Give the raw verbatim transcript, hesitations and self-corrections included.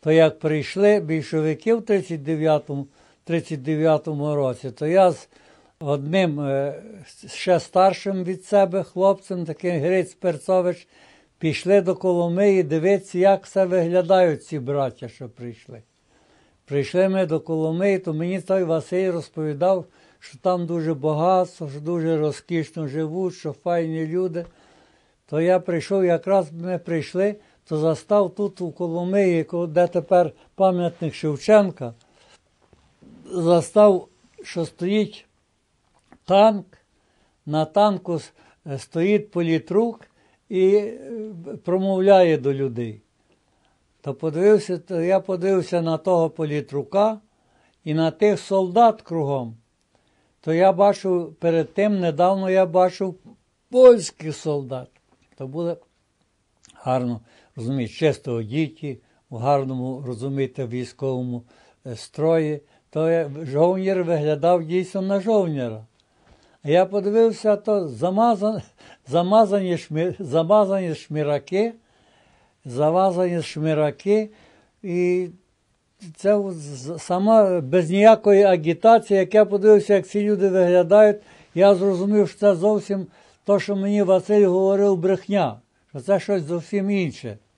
то як прийшли більшовики в тридцять дев'ятому, тридцять дев'ятому році, то я з одним ще старшим від себе хлопцем, таким Гриць Перцович, пішли до Коломиї дивитися, як все виглядають ці браття, що прийшли. Прийшли ми до Коломиї, то мені той Василь розповідав, що там дуже багатство, що дуже розкішно живуть, що файні люди. То я прийшов, якраз ми прийшли, то застав тут у Коломиї, де тепер пам'ятник Шевченка, застав, що стоїть танк, на танку стоїть політрук і промовляє до людей. То подивився, то я подивився на того політрука і на тих солдат кругом. То я бачив, перед тим недавно я бачив польських солдат. То були гарно, розумієте, чисто одіті, в гарному, розумієте, військовому строї. То жовнір виглядав дійсно на жовніра. А я подивився, то замазані, замазані, шмі, замазані шміраки, замазані шміраки, і це сама без ніякої агітації, як я подивився, як ці люди виглядають, я зрозумів, що це зовсім то, що мені Василь говорив, брехня, що це щось зовсім інше.